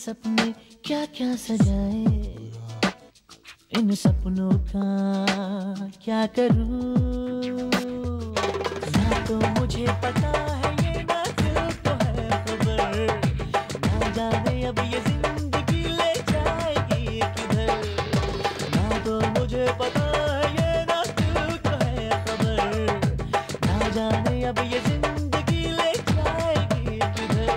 सपने क्या क्या सजाए, इन सपनों का क्या करूं। ना तो मुझे पता है ये, ना दिल को है खबर, ना जाने अब ये जिंदगी ले जाएगी किधर। ना तो मुझे पता है ये, ना दिल को है खबर, ना जाने अब ये जिंदगी ले जाएगी किधर।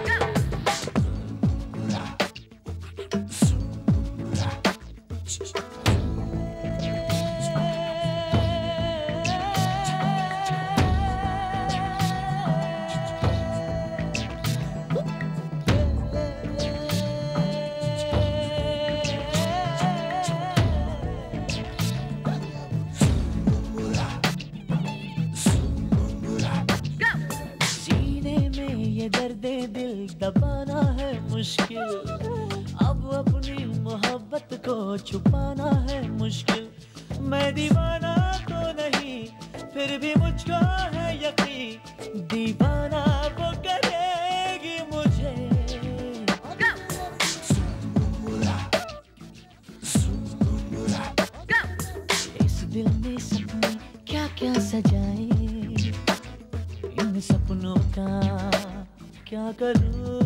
ये दर्दे दिल दबाना है मुश्किल, अब अपनी मोहब्बत को छुपाना है मुश्किल। मैं दीवाना तो नहीं, फिर भी मुझको है यकीन, दीवाना वो करेगी मुझे। इस दिल में सपने क्या क्या सजाए, इन सपनों का क्या करूं।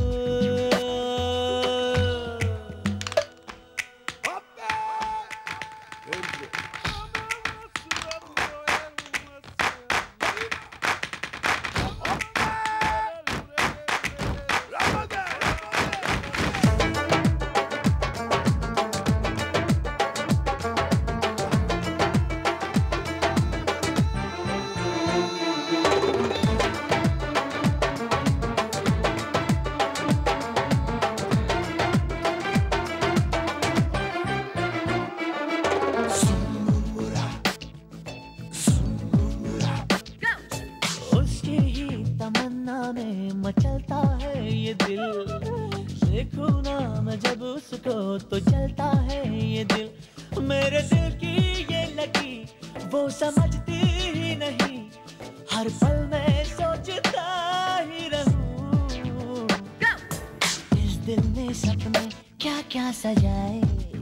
में मचलता है ये दिल, देखूं ना मैं जब उसको तो चलता है ये दिल। मेरे दिल की ये लगी वो समझती ही नहीं, हर पल मैं सोचता ही रहूं। इस दिल में सपने क्या क्या सजाए,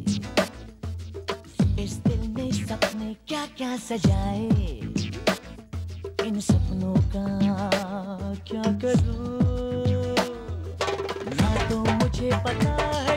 इस दिल में सपने क्या क्या सजाए, इन सपनों का क्या करूं। ना तो मुझे पता है